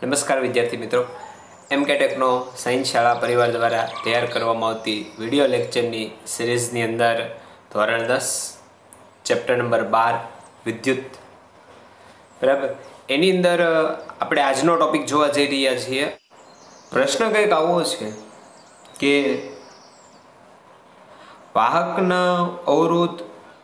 નમસ્કાર વિદ્યાર્થી મિત્રો, MK ટેકનો સાયન્સ શાળા પરિવાર દ્વારા તૈયાર કરવામાં આવતી વિડિયો લેક્ચરની સિરીઝની અંદર ધોરણ 10 ચેપ્ટર નંબર 12 વિદ્યુત, બરાબર, એની અંદર આપણે આજનો ટોપિક જોવા જઈ રહ્યા છીએ. પ્રશ્ન કંઈક આવો છે કે વાહકના અવરોધ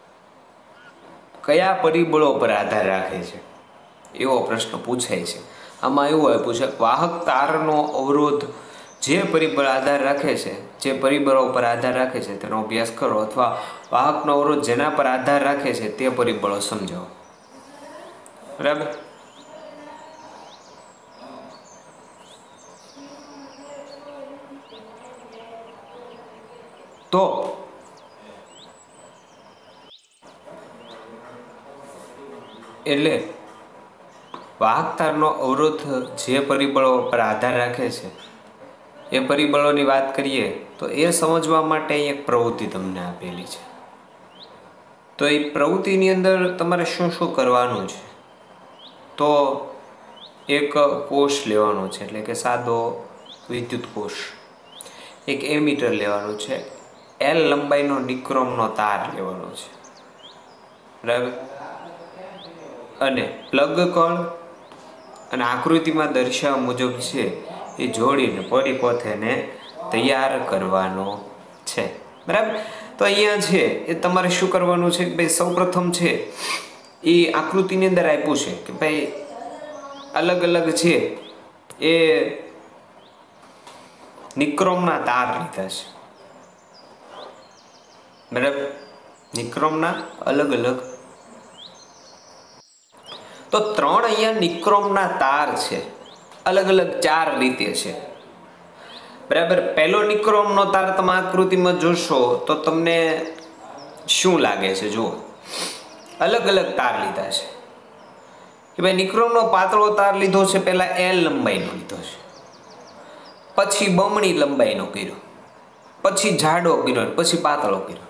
કયા પરિબળો પર આધાર રાખે છે, એવો પ્રશ્ન પૂછાય છે. આમાં એવું આપ્યું છે, વાહક તારનો અવરોધ જે પરિબળ આધાર રાખે છે, જે પરિબળો પર આધાર રાખે છે તેનો અભ્યાસ કરો, અથવા વાહકનો અવરોધ જેના પર આધાર રાખે છે તે પરિબળો સમજાવો. બરાબર. તો એટલે વાહક તારનો અવરોધ જે પરિબળો પર આધાર રાખે છે એ પરિબળોની વાત કરીએ તો એ સમજવા માટે એક પ્રવૃત્તિ તમને આપેલી છે. તો એ પ્રવૃત્તિની અંદર તમારે શું શું કરવાનું છે, તો એક કોષ લેવાનો છે, એટલે કે સાદો વિદ્યુત કોષ, એક એમીટર લેવાનું છે, L લંબાઈનો નિક્રોમનો તાર લેવાનો છે, બરાબર, અને પ્લગ કળ અને આકૃતિમાં દર્શાવ્યા મુજબ છે એ જોડીને પરિપથને તૈયાર કરવાનો છે. બરાબર. તો અહીંયા છે એ તમારે શું કરવાનું છે કે ભાઈ સૌપ્રથમ છે એ આકૃતિની અંદર આપ્યું છે કે ભાઈ અલગ અલગ છે એ નિક્રોમના તાર લીધા છે. બરાબર. નિક્રોમના અલગ અલગ, તો 3 અહીંયા નિક્રોમના તાર છે, અલગ અલગ 4 રીતે છે. બરાબર. પહેલો નિક્રોમનો તાર તમે આકૃતિમાં જોશો તો તમને શું લાગે છે? જુઓ, અલગ અલગ તાર લીધા છે કે ભાઈ નિક્રોમનો પાતળો તાર લીધો છે, પહેલા L લંબાઈનો લીધો છે, પછી બમણી લંબાઈનો કર્યો, પછી જાડો કર્યો, પછી પાતળો કર્યો.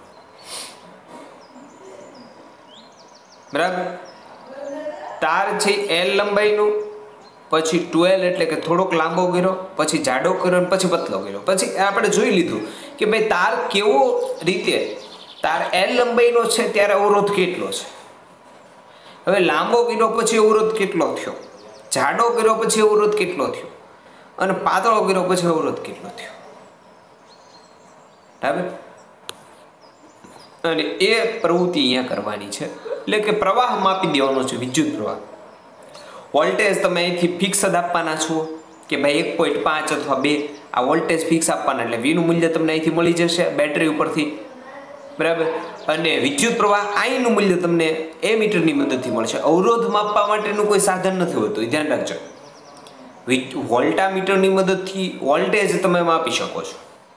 બરાબર. તાર છે L લંબાઈનો, પછી 12 એટલે કે થોડોક લાંબો કર્યો, પછી જાડો કર્યો, પછી પતલો કર્યો. પછી આપણે જોઈ લીધું કે ભાઈ તાર કેવો રીતે, તાર L લંબાઈનો છે ત્યારે અવરોધ કેટલો છે, હવે લાંબો કર્યો પછી અવરોધ કેટલો થયો, જાડો કર્યો પછી અવરોધ કેટલો થયો, અને પાતળો કર્યો પછી અવરોધ કેટલો થયો. બરાબર. અને એ પ્રવૃત્તિ અહીંયા કરવાની છે, એટલે કે પ્રવાહ માપી દેવાનો છે, વિદ્યુત પ્રવાહ. વોલ્ટેજ તમે અહીંથી ફિક્સ જ આપવાના છો કે ભાઈ 1.5 અથવા 2, આ વોલ્ટેજ ફિક્સ આપવાના, એટલે V નું મૂલ્ય તમને અહીંથી મળી જશે બેટરી ઉપરથી. બરાબર. અને વિદ્યુત પ્રવાહ I નું મૂલ્ય તમને એમીટરની મદદથી મળશે. અવરોધ માપવા માટેનું કોઈ સાધન નથી હોતું, ધ્યાન રાખજો. વોલ્ટામીટરની મદદથી વોલ્ટેજ તમે માપી શકો છો,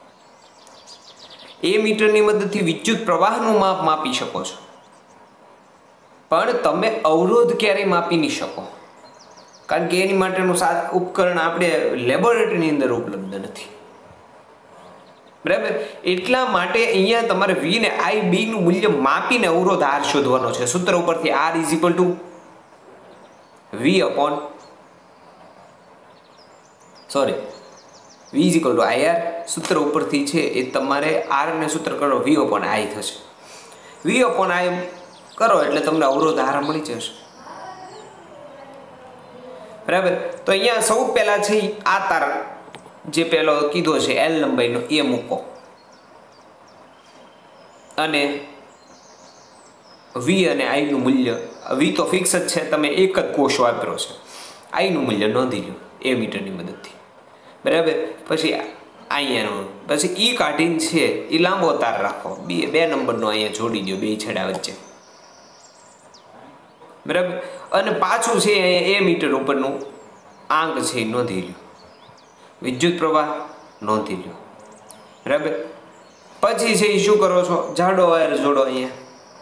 એમીટરની મદદથી વિદ્યુત પ્રવાહનું માપ માપી શકો છો, પણ તમે અવરોધ ક્યારેય માપી નહીં શકો, કારણ કે એની માટેનું ઉપકરણ આપણે લેબોરેટરીની અંદર ઉપલબ્ધ નથી. બરાબર. એટલા માટે અહીંયા તમારે V ને I B નું મૂલ્ય માપીને અવરોધ R શોધવાનો છે. સૂત્ર ઉપરથી R = V IR, સૂત્ર ઉપરથી છે એ તમારે R ને સૂત્ર કરો V/I થશે. V/I કરો એટલે તમને અવરોધ R મળી જશે. બરાબર. તો અહીંયા સૌ પહેલા છે આ તાર જે પહેલો કીધો છે L લંબાઈનો એ મૂકો, અને V અને I નું મૂલ્ય, V તો ફિક્સ જ છે, તમે એક જ કોષ વાપરો છે, I નું મૂલ્ય નોંધી લો એમીટરની મદદથી. બરાબર. પછી અહીંયાનો પછી E કાઢીને છે એ લાંબો તાર રાખો, 2 નંબરનો અહીંયા જોડી દો 2 છેડા વચ્ચે. બરાબર. અને પાછું છે એમીટર ઉપરનું આંક છે એ નોંધી લો, વિદ્યુત પ્રવાહ નોંધી લો. બરાબર. પછી છે એ શું કરો છો, જાડો વાયર જોડો, અહીંયા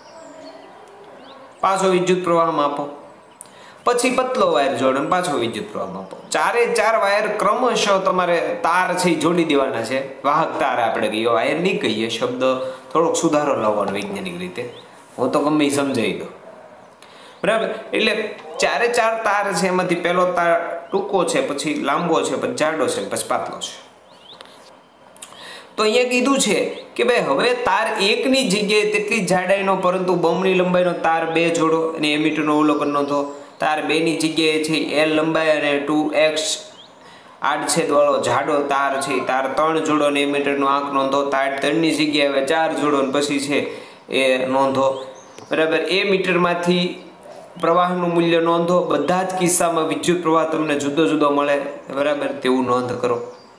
પાછો વિદ્યુત પ્રવાહ માપો, પછી પતલો વાયર જોડો, પાછો વિદ્યુત પ્રવાહ માપો. 4 વાયર ક્રમશઃ તમારે તાર છે જોડી દેવાના છે. વાહક તાર આપણે કહીએ, વાયર નહીં કહીએ, શબ્દ થોડોક સુધારો લાવવાનો વૈજ્ઞાનિક રીતે, હું તો ગમે સમજાવી દઉં. બરાબર. એટલે 4 તાર છે, એમાંથી પહેલો તાર ટૂંકો છે, પછી લાંબો છે, પછી જાડો છે, પછી પાતળો છે. તો અહીંયા કીધું છે કે ભાઈ હવે તાર એકની જગ્યાએ તેટલી જાડાઈનો પરંતુ બમણી લંબાઈનો તાર 2 જોડો અને એમીટરનું અવલોકન નોંધો. તાર 2 ની જગ્યાએ છે L લંબાઈ અને 2x આડછેદવાળો જાડો તાર છે તાર 3 જોડો અને એમીટરનો આંક નોંધો. તાર 3 ની જગ્યાએ હવે 4 જોડો અને પછી છે એ નોંધો. બરાબર. એ મીટરમાંથી પ્રવાહનું મૂલ્ય નોંધો. બધા જ કિસ્સામાં વિદ્યુત પ્રવાહ તમને જુદો જુદો મળે. બરાબર, તેવું નોંધ કરો.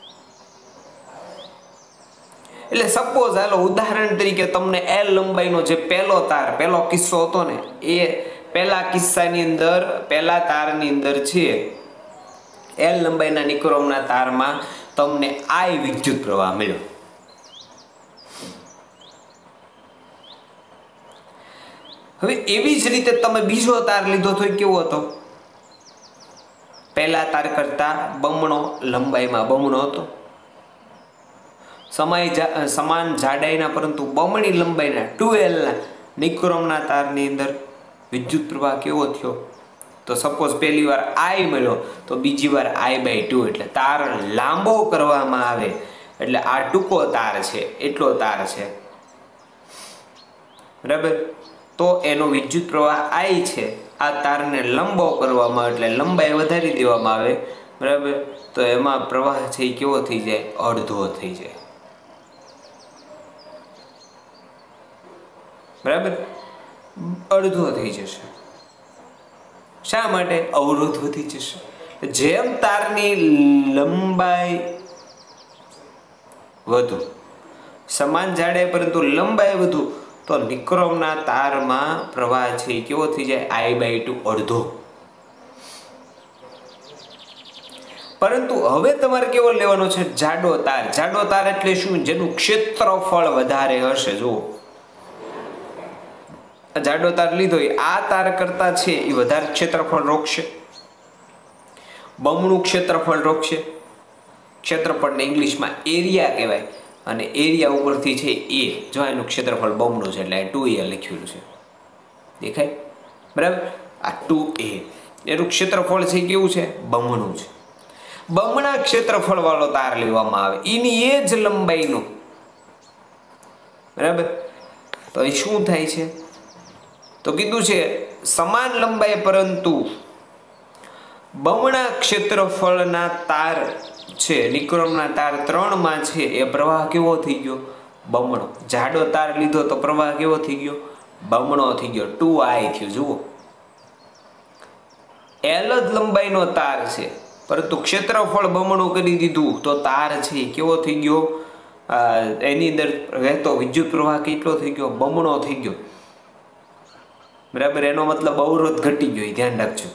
એટલે સપોઝ હાલો ઉદાહરણ તરીકે તમને L લંબાઈનો જે પહેલો કિસ્સો હતો ને, એ પહેલા કિસ્સાની અંદર પહેલા તારની અંદર છે L લંબાઈના નિક્રોમના તારમાં તમને I વિદ્યુત પ્રવાહ મળ્યો. હવે એવી જ રીતે તમે બીજો તાર લીધો તો કેવો હતો? પહેલા તાર કરતા બમણો, લંબાઈમાં બમણો હતો. સમાન જાડાઈના પરંતુ બમણી લંબાઈના 2L ના નિક્રોમના તારની અંદર વિદ્યુત પ્રવાહ કેવો થયો? તો સપોઝ પહેલી વાર I મળ્યો તો બીજી વાર I/2, એટલે તાર લાંબો કરવામાં આવે એટલે આ ટૂંકો તાર છે એટલો તાર છે. બરાબર. તો એનો વિદ્યુત પ્રવાહ I છે. આ તારને લંબો કરવામાં એટલે લંબાઈ વધારી દેવામાં આવે. બરાબર. તો એમાં પ્રવાહ છે એ કેવો થઈ જાય? અડધો થઈ જાય. બરાબર, અડધો થઈ જશે. શા માટે? અવરોધ વધી જશે. જેમ તારની લંબાઈ વધુ, સમાન જાડાઈ પરંતુ લંબાઈ વધુ, તો નિક્રોમના તારમાં પ્રવાહ છે એ કેવો થઈ જાય? I/2, અડધો. પરંતુ હવે તમારે કેવો લેવાનો છે? જાડો તાર. જાડો તાર એટલે શું? જેનું ક્ષેત્રફળ વધારે હશે. જુઓ, જાડો તાર લીધો આ તાર કરતા છે એ વધારે ક્ષેત્રફળ રોકશે, બમણું ક્ષેત્રફળ રોકશે. ક્ષેત્રફળને ઇંગ્લિશમાં એરિયા કહેવાય અને એરિયા ઉપરથી છે એ, જો એનું ક્ષેત્રફળ બમણું છે એટલે 2A લખ્યું છે, દેખાય? બરાબર. આ 2A એનું ક્ષેત્રફળ છે કેવું છે? બમણું છે. બમણા ક્ષેત્રફળ વાળો તાર લેવામાં આવે, એની એ જ લંબાઈનું. બરાબર. તો એ શું થાય છે? તો કીધું છે સમાન લંબાઈ પરંતુ બમણા ક્ષેત્રફળના તાર છે નિક્રોમના તાર 3 માં છે એ પ્રવાહ કેવો થઈ ગયો? બમણો. જાડો તાર લીધો તો પ્રવાહ કેવો થઈ ગયો? બમણો થઈ ગયો. 2I થયું. જુઓ, L જ લંબાઈનો તાર છે પરંતુ ક્ષેત્રફળ બમણું કરી દીધું તો તાર છે કેવો થઈ ગયો? એની અંદર વહેતો વિદ્યુત પ્રવાહ કેટલો થઈ ગયો? બમણો થઈ ગયો. બરાબર. એનો મતલબ અવરોધ ઘટી ગયો. ધ્યાન રાખજો.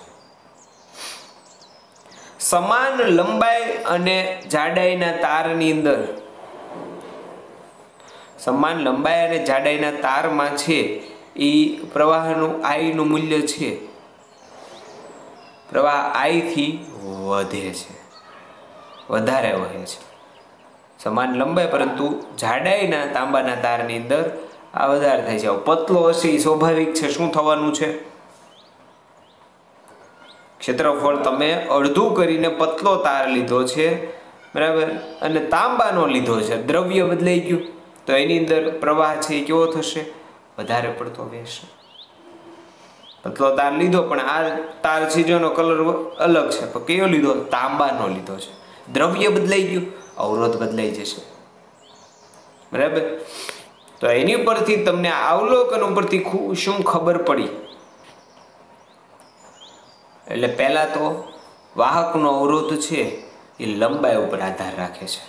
સમાન લંબાઈ અને જાડાઈના તારની અંદર, સમાન લંબાઈ અને જાડાઈના તારમાં છે એ પ્રવાહનું I નું મૂલ્ય છે, પ્રવાહ I થી વધે છે, વધારે વહે છે. સમાન લંબાઈ પરંતુ જાડાઈના તાંબાના તારની અંદર આ વધારે થાય છે. પતલો હશે એ સ્વાભાવિક છે. શું થવાનું છે? ક્ષેત્રફળ તમે અડધું કરીને પતલો તાર લીધો છે. બરાબર. અને તાંબાનો લીધો છે. દ્રવ્ય બદલાઈ ગયું તો એની અંદર પ્રવાહ છે એ કેવો થશે? વધારે પડતો વહેશે. પતલો તાર લીધો પણ આ તાર છે જેનો કલર અલગ છે, પણ કયો લીધો? તાંબાનો લીધો છે. દ્રવ્ય બદલાઈ ગયું, અવરોધ બદલાઈ જશે. બરાબર. તો એની પરથી તમને અવલોકન ઉપરથી શું ખબર પડી? એટલે પહેલા તો વાહકનો અવરોધ છે એ લંબાઈ ઉપર આધાર રાખે છે.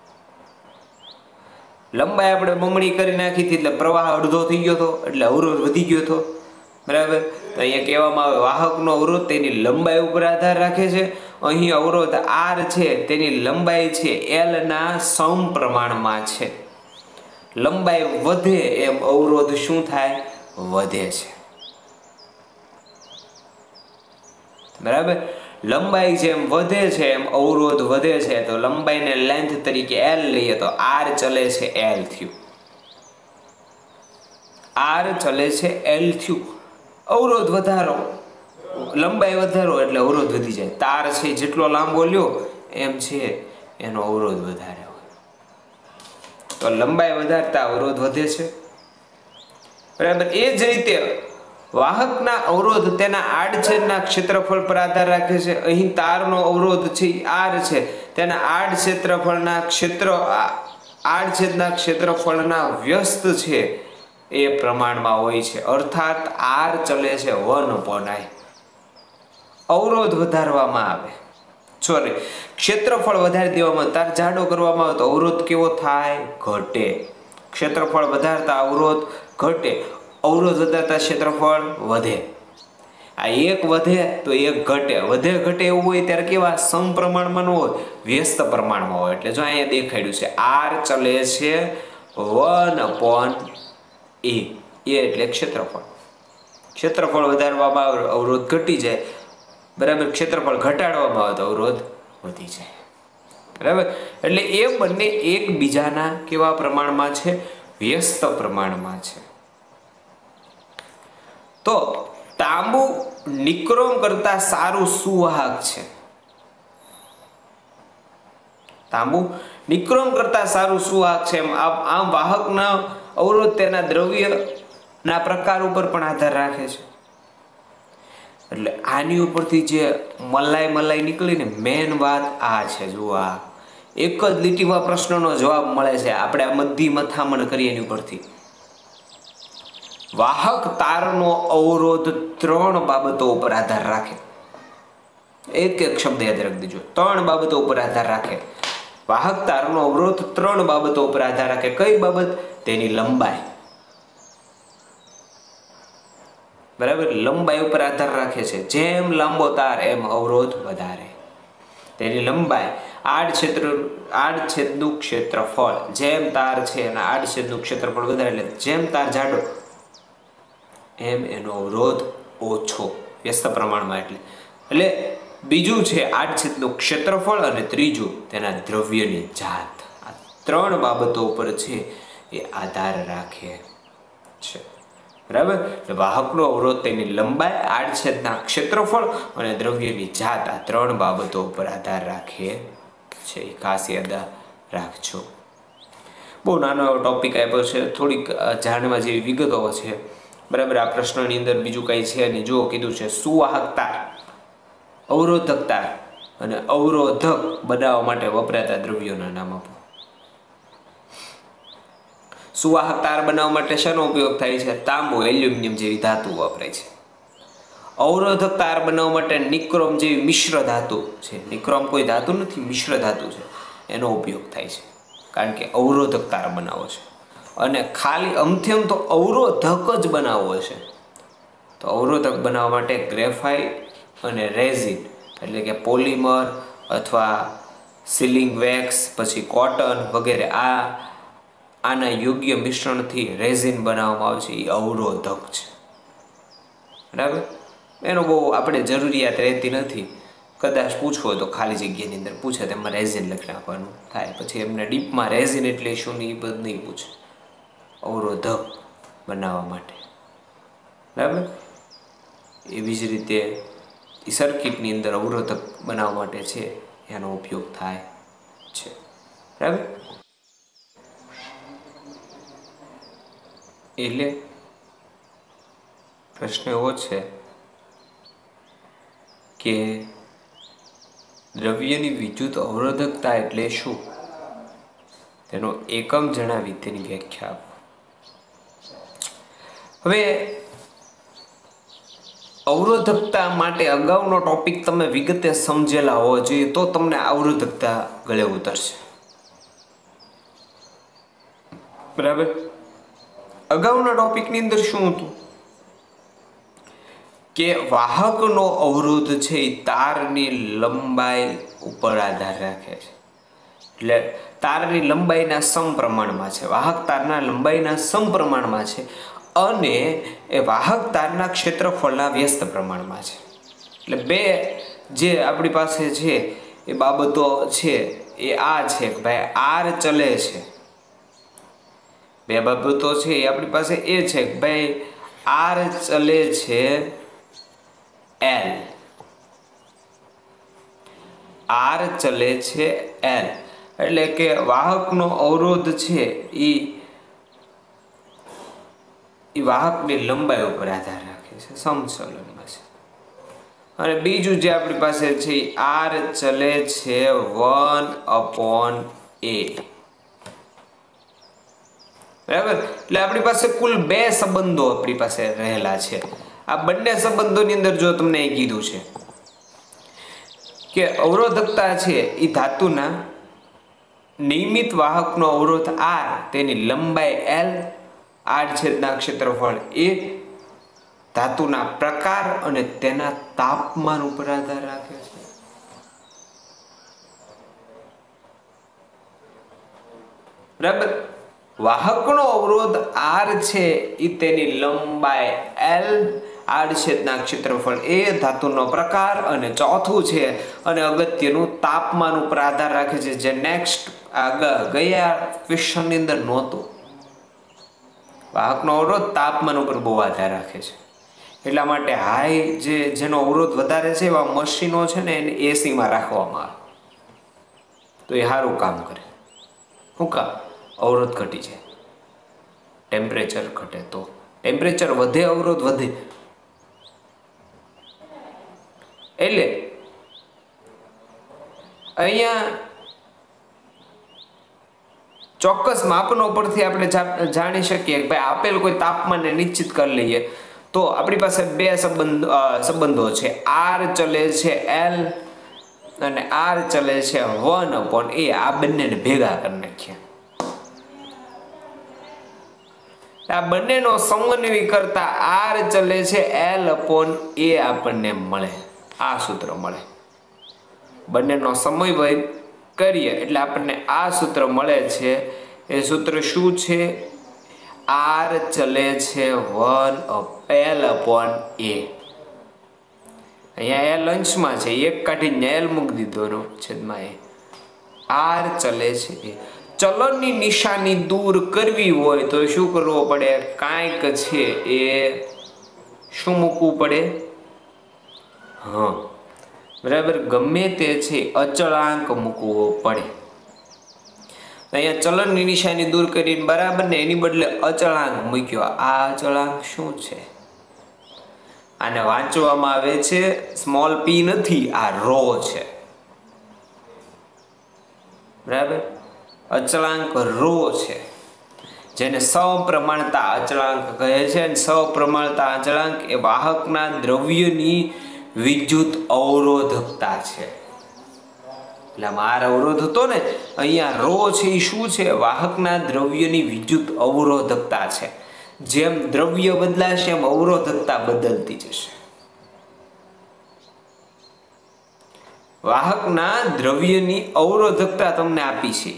લંબાઈ આપણે બમણી કરી નાખી હતી એટલે પ્રવાહ અડધો થઈ ગયો હતો, એટલે અવરોધ વધી ગયો હતો. બરાબર. તો અહીંયા કહેવામાં આવે વાહકનો અવરોધ તેની લંબાઈ ઉપર આધાર રાખે છે. અહીં અવરોધ R છે તેની લંબાઈ છે L ના સમપ્રમાણમાં છે. લંબાઈ વધે એમ અવરોધ શું થાય? વધે છે. બરાબર. લંબાઈ જેમ વધે છે એમ અવરોધ વધે છે. તો લંબાઈને લેન્થ તરીકે L લઈએ તો R ચલે છે L થયું. R ચલે છે L થયું. અવરોધ વધારો લંબાઈ વધારો એટલે અવરોધ વધી જાય. તાર છે જેટલો લાંબો લ્યો એમ છે એનો અવરોધ વધારે હોય. તો લંબાઈ વધારતા અવરોધ વધે છે. બરાબર. એ જ રીતે વાહકના અવરોધ તેના આડછેદના ક્ષેત્રફળ પર આધાર રાખે છે. અહીં તારનો અવરોધ છે R છે, તેના આડછેદના ક્ષેત્રફળના વ્યસ્ત છે એ પ્રમાણમાં હોય છે. અર્થાત R ચલે છે 1/I. અવરોધ વધારવામાં આવે, સોરી, ક્ષેત્રફળ વધારી દેવામાં, તાર જાડો કરવામાં આવે તો અવરોધ કેવો થાય? ઘટે. ક્ષેત્રફળ વધારતા અવરોધ ઘટે, અવરોધ વધારતા ક્ષેત્રફળ વધે. આ એક વધે તો એક ઘટે. વધે ઘટે એવું હોય ત્યારે કેવા? સમપ્રમાણમાં ન હોય, વ્યસ્ત પ્રમાણમાં હોય. એટલે જો અહીંયા દેખાડ્યું છે R ચલે છે 1/A. એટલે ક્ષેત્રફળ. ક્ષેત્રફળ વધારવામાં આવે અવરોધ ઘટી જાય. બરાબર. ક્ષેત્રફળ ઘટાડવામાં આવે તો અવરોધ વધી જાય. બરાબર. એટલે એ બંને એકબીજાના કેવા પ્રમાણમાં છે? વ્યસ્ત પ્રમાણમાં છે. તો તાંબુ નિક્રોમ કરતા સારું સુવાહક છે. તાંબુ નિક્રોમ કરતા સારું સુવાહક છે. આમ વાહકના અવરોધ તેના દ્રવ્યના પ્રકાર ઉપર પણ આધાર રાખે છે. એટલે આની ઉપરથી જે મલાઈ નીકળીને મેન વાત આ છે. જુઓ, આ એક જ લીટીમાં પ્રશ્નનો જવાબ મળે છે. આપણે આ બધી મથામણ કરીએ એની ઉપરથી. વાહક તારનો અવરોધ 3 બાબતો ઉપર આધાર રાખે. એક શબ્દ યાદ રાખી દેજો, 3 બાબતો ઉપર આધાર રાખે. વાહક તારનો અવરોધ 3 બાબતો ઉપર આધાર રાખે. કઈ બાબત? તેની લંબાઈ. બરાબર. લંબાઈ ઉપર આધાર રાખે છે. જેમ લાંબો તાર એમ અવરોધ વધારે. તેની લંબાઈ, આડછેદનું ક્ષેત્રફળ. જેમ તાર છે એના આડછેદનું ક્ષેત્રફળ વધારે, એટલે જેમ તાર જાડો એમ એનો અવરોધ ઓછો, વ્યસ્ત પ્રમાણમાં. એટલે બીજું છે આડછેદનું ક્ષેત્રફળ, અને ત્રીજું તેના દ્રવ્યની જાત. આ 3 બાબતો ઉપર છે એ આધાર રાખે છે. બરાબર. વાહકનો અવરોધ તેની લંબાઈ, આડછેદના ક્ષેત્રફળ અને દ્રવ્યની જાત, આ 3 બાબતો ઉપર આધાર રાખે છે. એ ખાસ યાદ રાખજો. બહુ નાનો એવો ટોપિક આપ્યો છે, થોડીક જાણવા જેવી વિગતો છે. બરાબર. આ પ્રશ્નની અંદર બીજું કંઈ છે નહીં. જો કીધું છે સુવાહક તાર, અવરોધક તાર અને અવરોધક બનાવવા માટે વપરાતા દ્રવ્યોના નામ આપો. સુવાહક તાર બનાવવા માટે શેનો ઉપયોગ થાય છે? તાંબુ, એલ્યુમિનિયમ જેવી ધાતુ વપરાય છે. અવરોધક તાર બનાવવા માટે નિક્રોમ જેવી મિશ્ર ધાતુ છે. નિક્રોમ કોઈ ધાતુ નથી, મિશ્ર ધાતુ છે, એનો ઉપયોગ થાય છે. કારણ કે અવરોધક તાર બનાવો છે. અને ખાલી અમથેમ તો અવરોધક જ બનાવવો છે તો અવરોધક બનાવવા માટે ગ્રેફાઇટ અને રેઝિન, એટલે કે પોલિમર અથવા સીલિંગ વેક્સ, પછી કોટન વગેરે, આના યોગ્ય મિશ્રણથી રેઝિન બનાવવામાં આવે છે. એ અવરોધક છે. બરાબર. એનો બહુ આપણે જરૂરિયાત રહેતી નથી. કદાચ પૂછવો તો ખાલી જગ્યાની અંદર પૂછે તેમાં રેઝિન લખી નાખવાનું થાય. પછી એમને ડીપમાં રેઝિન એટલે શું ને એ બધું નહીં પૂછે. અવરોધક બનાવવા માટે. બરાબર. એવી જ રીતે સર્કિટની અંદર અવરોધક બનાવવા માટે છે એનો ઉપયોગ થાય છે. બરાબર. એટલે પ્રશ્ન એવો છે કે દ્રવ્યની વિદ્યુત અવરોધકતા એટલે શું? તેનો એકમ જણાવી તેની વ્યાખ્યા આપો. હવે અવરોધકતા માટે અગાઉનો ટોપિક તમે વિગતે સમજેલા હોવો જોઈએ તો તમને અવરોધકતા ગળે ઉતરશે. બરાબર. અગાઉના ટોપિકની અંદર શું હતું કે વાહકનો અવરોધ છે એ તારની લંબાઈ ઉપર આધાર રાખે છે. એટલે તારની લંબાઈના સમપ્રમાણમાં છે. વાહક તારના લંબાઈના સમપ્રમાણમાં છે અને એ વાહક તારના ક્ષેત્રફળના વ્યસ્ત પ્રમાણમાં છે. એટલે બે જે આપણી પાસે છે એ બાબતો છે એ આ છે કે ભાઈ આર ચલે છે. બે બાબતો છે એ આપણી પાસે એ છે કે ભાઈ આર ચલે છે L, R ચલે છે L, એટલે કે વાહકનો અવરોધ છે એ વાહકની લંબાઈ ઉપર આધાર રાખે છે, સમચલનમાં છે. અને બીજું જે આપણી પાસે છે R ચલે છે 1/A. બરાબર. એટલે આપણી પાસે કુલ 2 સંબંધો આપણી પાસે રહેલા છે. આ બંને સંબંધોની અંદર જો તમને એ કીધું છે કે અવરોધકતા છે એ ધાતુના નિયમિત વાહકનો અવરોધ R, તેની લંબાઈ L, આડછેદના ક્ષેત્રફળ A, ધાતુના પ્રકાર અને તેના તાપમાન ઉપર આધાર રાખે છે. બરાબર. વાહકનો અવરોધ R છે એ તેની લંબાઈ L, આડછેદના ક્ષેત્રફળ A, ધાતુનો પ્રકાર અને ચોથું છે અને અગત્યનું તાપમાન ઉપર આધાર રાખે છે, જે નેક્સ્ટ ગયા ક્વેશ્ચનની અંદર નહોતું. વાહકનો અવરોધ તાપમાન ઉપર બહુ આધાર રાખે છે. એટલા માટે હાઈ જેનો અવરોધ વધારે છે એવા મશીનો છે ને એને એસીમાં રાખવામાં આવે તો એ સારું કામ કરે. શું કામ? અવરોધ ઘટી જાય, ટેમ્પરેચર ઘટે. તો ટેમ્પરેચર વધે, અવરોધ વધે. એટલે અહીંયા ચોક્કસ માપનો પરથી આપણે જાણી શકીએ કે ભાઈ આપેલ કોઈ તાપમાનને નિશ્ચિત કરી લઈએ તો આપણી પાસે 2 સંબંધો છે. R ચલે છે L અને R ચલે છે 1/A. આ બંનેને ભેગા કરી નાખીએ. આ બંનેનો સમન્વય કરતા R ચલે છે L/A આપણને મળે. આ સૂત્ર મળે. બંનેનો સમન્વય કરીએ એટલે આપણને આ સૂત્ર મળે છે. એ સૂત્ર શું છે? R ચલે છે 1L/A. અહીંયા L અંશમાં છે, એક કાઢીને L મૂકી દીધો છેદમાં A. R ચલે છે A. ચલનની નિશાની દૂર કરવી હોય તો શું કરવું પડે? કાંઈક છે એ શું મૂકવું પડે? હા, બરાબર, ગમે તે છે અચળાંક મૂકવો પડે. અહીંયા ચલનની નિશાની દૂર કરીને બરાબર ને એની બદલે અચળાંક મૂક્યો. આ અચળાંક શું છે? આને વાંચવામાં આવે છે સ્મોલ p નથી, આ રો છે. બરાબર, અચળાંક રો છે, જેને સપ્રમાણતા અચળાંક કહે છે. અને સપ્રમાણતા અચળાંક એ વાહકના દ્રવ્યની વિદ્યુત અવરોધકતા છે. એટલે આમાં અવરોધ હતો ને, અહીંયા રો છે એ શું છે? વાહકના દ્રવ્યની વિદ્યુત અવરોધકતા છે. જેમ દ્રવ્ય બદલાશે એમ અવરોધકતા બદલતી જશે. વાહકના દ્રવ્યની અવરોધકતા તમને આપી છે.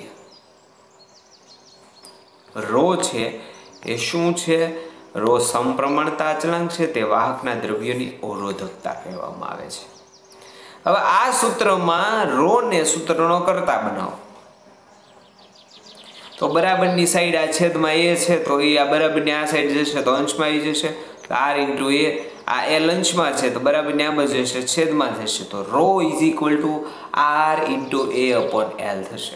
રો છે એ શું છે? રો સમપ્રમાણતા અચળાંક છે, તે વાહકના દ્રવ્યની અવરોધકતા કહેવામાં આવે છે. હવે આ સૂત્રમાં રો ને સૂત્રનો કરતા બનાવો તો બરાબરની સાઈડ આ છેદમાં A છે તો એ આ બરાબરની આ સાઈડ જશે તો અંશમાં આવી જશે. R × A, આ L અંશમાં છે તો બરાબરની આમ જ જશે, છેદમાં થશે. તો રો = R × A/L થશે.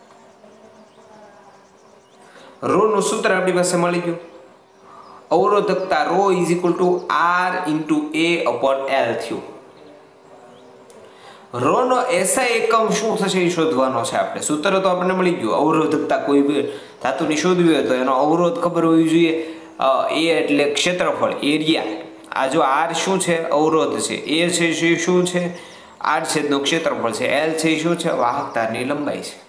રો નું સૂત્ર આપણી પાસે મળી ગયું. અવરોધકતા રો = R × A/L થયું. રો નો SI એકમ શું થશે એ શોધવાનો છે આપણે. સૂત્ર તો આપણને મળી ગયું. અવરોધકતા કોઈ ધાતુની શોધવી હોય તો એનો અવરોધ ખબર હોવી જોઈએ. A એટલે ક્ષેત્રફળ, એરિયા. આ જો R શું છે? અવરોધ છે. A છે શું છે? આડછેદનું ક્ષેત્રફળ છે. L છે શું છે? વાહકતાની લંબાઈ છે.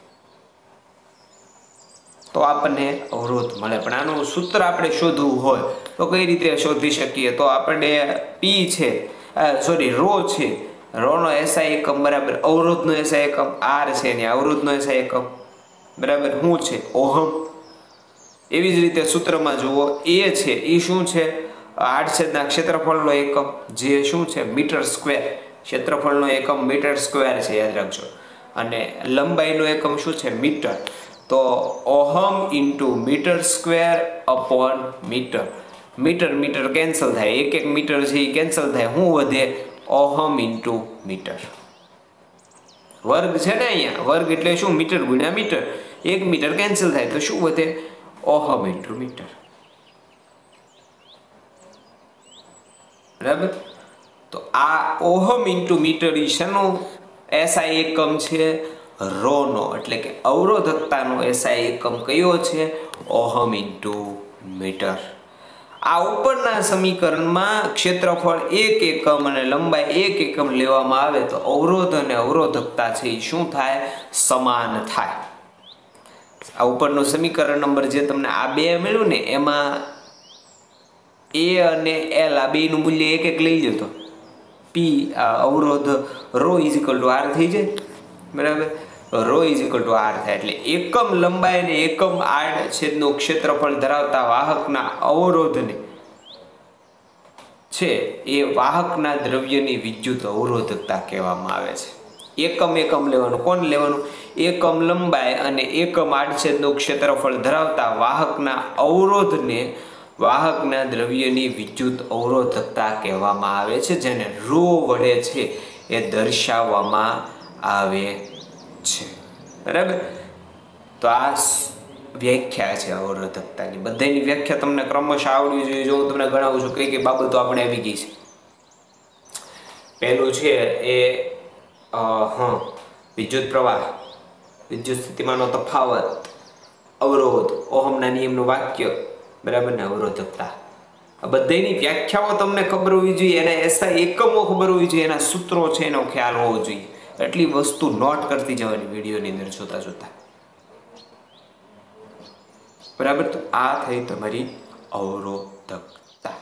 તો આપણને અવરોધ મળે. પણ આનું સૂત્ર આપણે શોધવું હોય તો કઈ રીતે શોધી શકીએ? તો આપણને P છે, રો છે, રો નો SI એકમ બરાબર અવરોધનો SI એકમ R છે, ને અવરોધનો SI એકમ બરાબર શું છે? ઓહમ. એવી જ રીતે સૂત્રમાં જુઓ, A છે એ શું છે? આડછેદના ક્ષેત્રફળનો એકમ, જે શું છે? Metre square. ક્ષેત્રફળનો એકમ મીટર સ્ક્વેર છે, યાદ રાખજો. અને લંબાઈનો એકમ શું છે? મીટર. તો ohm × metre square / metre. Metre metre cancel થાય, એક મીટર છે એ કેન્સલ થાય. શું વધે? Ohm into metre. વર્ગ છે ને અહીંયા, વર્ગ એટલે શું? મીટર ગુણ્યા મીટર. 1 મીટર કેન્સલ થાય તો શું વધે? Ohm into metre. બરાબર. તો આ ઓહમ ઇન્ટુ મીટર શેનો એસઆઈ એકમ છે? રોનો, એટલે કે અવરોધકતાનો એસઆઈ એકમ કયો છે? Ohm into metre. આ ઉપરના સમીકરણમાં ક્ષેત્રફળ 1 એકમ અને લંબાઈ 1 એકમ લેવામાં આવે તો અવરોધ અને અવરોધકતા છે એ શું થાય? સમાન થાય. આ ઉપરનું સમીકરણ નંબર જે તમને આ બે મળ્યું ને, એમાં એ અને એલ આ બેનું મૂલ્ય 1 1 લઈ લો તો પી અવરોધ rho is equal to R થઈ જાય. બરાબર. Rho is equal to R થાય એટલે એકમ લંબાઈ અને એકમ આડછેદનું ક્ષેત્રફળ ધરાવતા વાહકના અવરોધને છે એ વાહકના દ્રવ્યની વિદ્યુત અવરોધકતા કહેવામાં આવે છે. એકમ લેવાનું. કોણ લેવાનું? એકમ લંબાઈ અને એકમ આડછેદનું ક્ષેત્રફળ ધરાવતા વાહકના અવરોધને વાહકના દ્રવ્યની વિદ્યુત અવરોધકતા કહેવામાં આવે છે, જેને રો વડે છે એ દર્શાવવામાં આવે છે. બરાબર. તો આ વ્યાખ્યા છે અવરોધકતાની. બધાની વ્યાખ્યા તમને ક્રમશઃ આવડવી જોઈએ. જો હું તમને ગણાવું છું કઈ કઈ બાબતો આપણે આવી ગઈ છે. પહેલું છે એ વિદ્યુત પ્રવાહ, વિદ્યુત સ્થિતિમાનનો તફાવત, અવરોધ, ઓહમના નિયમનું વાક્ય, બરાબર ને અવરોધકતા. આ બધાની વ્યાખ્યાઓ તમને ખબર હોવી જોઈએ, એના એસઆઈ એકમો ખબર હોવી જોઈએ, એના સૂત્રો છે એનો ખ્યાલ હોવો જોઈએ. એટલી વસ્તુ નોટ કરતી જવાની વિડીયોની અંદર જોતા જોતા. બરાબર. તો આ થઈ તમારી અવરોધકતા.